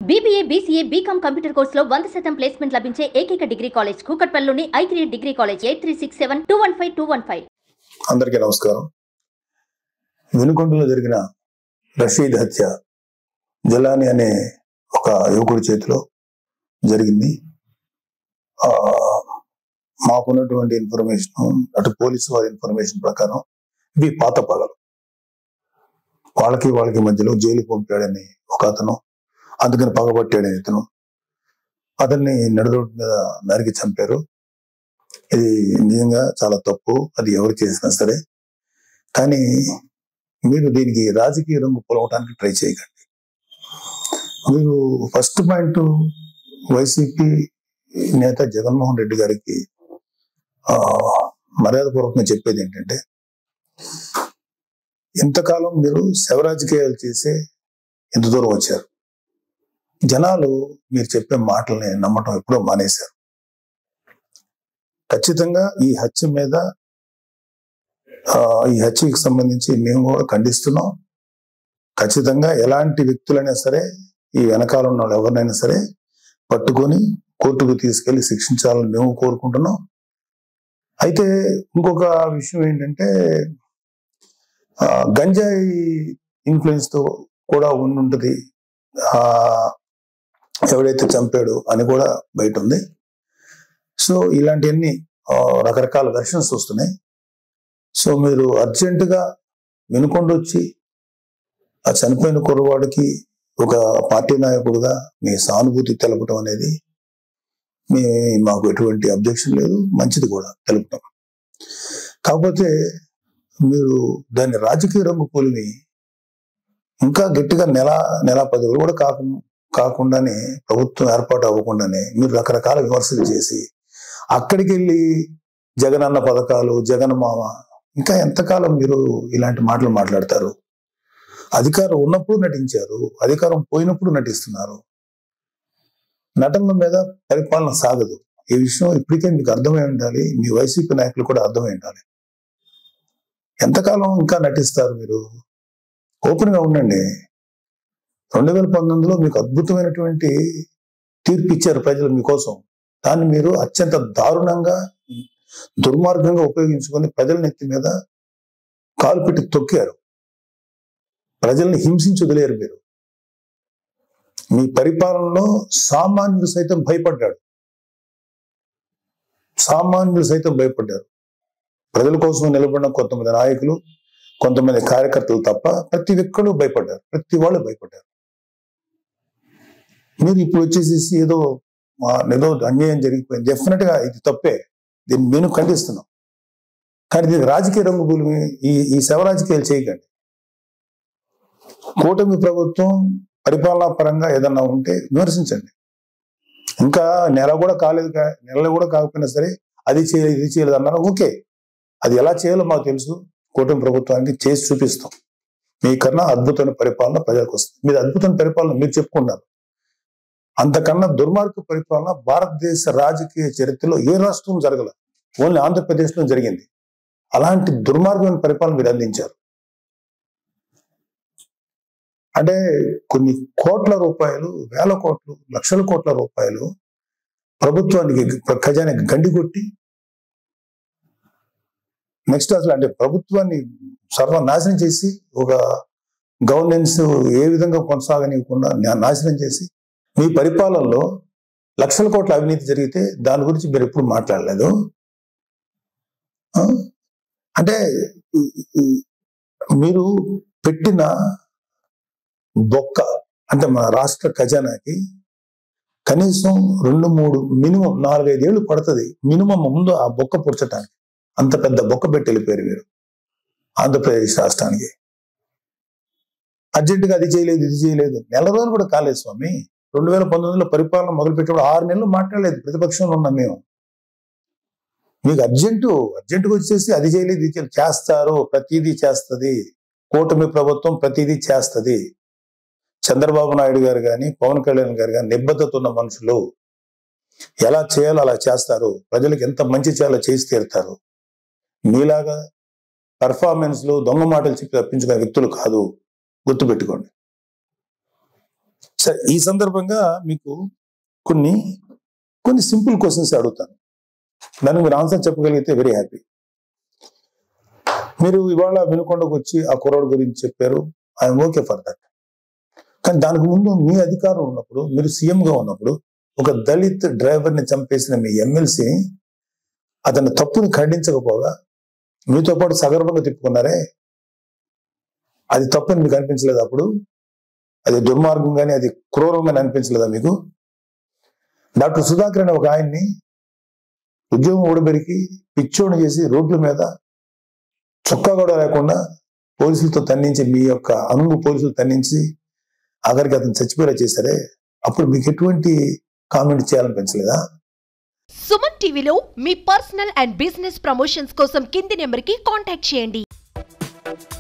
BBA, BCA, BCom computer కోర్సులో 100% placement లభించే ఏకైక డిగ్రీ కాలేజ్ కూకట్పల్లిలోని I3 డిగ్రీ కాలేజ్ 8367215215. అందరికీ నమస్కారం. వినుకొండలో జరిగిన రషీద్ హత్య జలాని అనే ఒక యువకుడి చేతిలో జరిగింది. మాకున్నటువంటి ఇన్ఫర్మేషన్, అటు పోలీసు వారి ఇన్ఫర్మేషన్ ప్రకారం ఇవి పాత పగలు. వాళ్ళకి మధ్యలో జైలుకి పంపాడని ఒక అతను, అందుకని పగబట్టాడని ఇతను, అతన్ని నడి రోడ్డు మీద నరికి చంపారు. ఇది నిజంగా చాలా తప్పు, అది ఎవరు చేసినా సరే. కానీ మీరు దీనికి రాజకీయ రంగు పొలవటానికి ట్రై చేయకండి. మీరు ఫస్ట్ పాయింట్, వైసీపీ నేత జగన్మోహన్ రెడ్డి గారికి మర్యాదపూర్వకంగా చెప్పేది ఏంటంటే, ఇంతకాలం మీరు శవ రాజకీయాలు చేసే ఎంత దూరం వచ్చారు. జనాలు మీరు చెప్పే మాటల్ని నమ్మటం ఎప్పుడో మానేశారు. ఖచ్చితంగా ఈ హత్యకి సంబంధించి మేము కూడా ఖండిస్తున్నాం. ఖచ్చితంగా ఎలాంటి వ్యక్తులైనా సరే, ఈ వెనకాల ఉన్న వాళ్ళు ఎవరినైనా సరే పట్టుకొని కోర్టుకు తీసుకెళ్లి శిక్షించాలని మేము కోరుకుంటున్నాం. అయితే ఇంకొక విషయం ఏంటంటే, గంజాయి ఇన్ఫ్లుయెన్స్ తో కూడా ఉండుంటది ఎవడైతే చంపాడు అని కూడా బయట ఉంది. సో ఇలాంటివన్నీ రకరకాల వెర్షన్స్ వస్తున్నాయి. సో మీరు అర్జెంటుగా వినుకొండ వచ్చి ఆ చనిపోయిన కుర్రవాడికి ఒక పార్టీ నాయకుడుగా మీ సానుభూతి తెలపటం అనేది మాకు ఎటువంటి అబ్జెక్షన్ లేదు, మంచిది కూడా తెలుపటం. కాకపోతే మీరు దాన్ని రాజకీయ రంగు పోలిమి ఇంకా గట్టిగా నెల 10 రోజులు కూడా కాకుండానే, ప్రభుత్వం ఏర్పాటు అవ్వకుండానే మీరు రకరకాల విమర్శలు చేసి అక్కడికి వెళ్ళి జగనన్న పథకాలు, జగన్ మామ, ఇంకా ఎంతకాలం మీరు ఇలాంటి మాటలు మాట్లాడతారు? అధికారం ఉన్నప్పుడు నటించారు, అధికారం పోయినప్పుడు నటిస్తున్నారు. నటనల మీద పరిపాలన సాగదు. ఈ విషయం ఇప్పటికే మీకు అర్థమై ఉండాలి, మీ వైసీపీ నాయకులు కూడా అర్థమై ఉండాలి. ఎంతకాలం ఇంకా నటిస్తారు మీరు? ఓపెన్ గా ఉండండి. 2019లో మీకు అద్భుతమైనటువంటి తీర్పు ఇచ్చారు ప్రజలు మీకోసం. దాన్ని మీరు అత్యంత దారుణంగా, దుర్మార్గంగా ఉపయోగించుకొని ప్రజల నెత్తి మీద కాలు పెట్టి తొక్కారు. ప్రజల్ని హింసించి వదిలేరు మీరు. మీ పరిపాలనలో సామాన్యులు సైతం భయపడ్డారు. ప్రజల కోసం నిలబడిన కొంతమంది నాయకులు, కొంతమంది కార్యకర్తలు తప్ప ప్రతి ఒక్కరు భయపడ్డారు. ప్రతి వాళ్ళు భయపడ్డారు. మీరు ఇప్పుడు వచ్చేసేసి ఏదో అన్యాయం జరిగిపోయింది, డెఫినెట్ గా ఇది తప్పే, దీన్ని నేను ఖండిస్తున్నాం. కానీ దీనికి రాజకీయ రంగు భూమి, ఈ శవ రాజకీయాలు చేయకండి. కూటమి ప్రభుత్వం పరిపాలనా పరంగా ఏదన్నా ఉంటే విమర్శించండి. ఇంకా నెల కూడా కాకపోయినా సరే అది చేయలేదు, ఇది చేయలేదు అన్నారు. ఓకే, అది ఎలా చేయాలో మాకు తెలుసు. కూటమి ప్రభుత్వానికి చేసి చూపిస్తాం. మీకన్నా అద్భుతమైన పరిపాలన ప్రజలకు వస్తుంది. మీరు అద్భుతమైన పరిపాలన మీరు చెప్పుకున్నారు. అంతకన్నా దుర్మార్గ పరిపాలన భారతదేశ రాజకీయ చరిత్రలో ఏ రాష్ట్రం జరగల, ఓన్లీ ఆంధ్రప్రదేశ్లో జరిగింది. అలాంటి దుర్మార్గమైన పరిపాలన మీరు అందించారు. అంటే కొన్ని కోట్ల రూపాయలు, వేల కోట్లు, లక్షల కోట్ల రూపాయలు ప్రభుత్వానికి, ఖజానాకి గండి కొట్టి, నెక్స్ట్ అసలు అంటే ప్రభుత్వాన్ని సర్వనాశనం చేసి, ఒక గవర్నెన్స్ ఏ విధంగా కొనసాగనివ్వకుండా నాశనం చేసి, మీ పరిపాలనలో లక్షల కోట్ల అవినీతి జరిగితే దాని గురించి మీరు ఎప్పుడు మాట్లాడలేదు. అంటే మీరు పెట్టిన బొక్క, అంటే మన రాష్ట్ర ఖజానాకి కనీసం 2-3 మినిమం 4-5 ఏళ్ళు పడుతుంది మినిమం ముందు ఆ బొక్క పుడ్చటానికి. అంత పెద్ద బొక్క పెట్టి వెళ్ళిపోయారు మీరు ఆంధ్రప్రదేశ్ రాష్ట్రానికి. అర్జెంటుగా అది చేయలేదు, ఇది చేయలేదు. నెల రోజులు కూడా కాలేదు స్వామి. 2019లో పరిపాలన మొదలుపెట్టినప్పుడు 6 నెలలు మాట్లాడలేదు ప్రతిపక్షంలో ఉన్నాం మేము. మీకు అర్జెంటుగా వచ్చేసి అది చేయలేదు, ఇది చేయలేదు. చేస్తారు, ప్రతిదీ చేస్తుంది కూటమి ప్రభుత్వం, ప్రతిదీ చేస్తుంది. చంద్రబాబు నాయుడు గారు కానీ, పవన్ కళ్యాణ్ గారు కానీ నిబద్ధత ఉన్న మనుషులు. ఎలా చేయాలో అలా చేస్తారు. ప్రజలకు ఎంత మంచి చేయాలో చేసి తీరుతారు. మీలాగా పెర్ఫార్మెన్స్ లో దొంగ మాటలు చెప్పి తప్పించుకునే వ్యక్తులు కాదు, గుర్తుపెట్టుకోండి. సరే, ఈ సందర్భంగా మీకు కొన్ని కొన్ని సింపుల్ క్వశ్చన్స్ అడుగుతాను. దానికి మీరు ఆన్సర్ చెప్పగలిగితే వెరీ హ్యాపీ. మీరు ఇవాళ వినుకొండకు వచ్చి ఆ కుర్రాడు గురించి చెప్పారు, ఐఎమ్ ఓకే ఫర్ దట్. కానీ దానికి ముందు మీ అధికారం ఉన్నప్పుడు, మీరు సీఎంగా ఉన్నప్పుడు, ఒక దళిత్ డ్రైవర్ని చంపేసిన మీ ఎమ్మెల్సీని అతని తప్పుని ఖండించకపోగా మీతో పాటు సగర్వంగా తిప్పుకున్నారే, అది తప్పని మీకు అనిపించలేదు? అప్పుడు అది దుర్మార్గం కానీ అది క్రూరంగానే అనిపించలేదా మీకు? డాక్టర్ సుధాకర్ అనే ఒక ఆయన్ని ఉద్యోగం ఓడబెరికి పిచ్చోడు చేసి రోడ్ల మీద చొక్కా కూడా లేకుండా పోలీసులతో తన్నించి, మీ యొక్క అనుము పోలీసులు తన్నించి ఆఖరికి అతను చచ్చిపోయేలా చేశారే, అప్పుడు మీకు ఎటువంటి కామెంట్ చేయాలనిపించలేదా? సుమన్ టీవీలో మీ పర్సనల్ అండ్ బిజినెస్ ప్రమోషన్స్ కోసం కింది నెంబర్కి కాంటాక్ట్ చేయండి.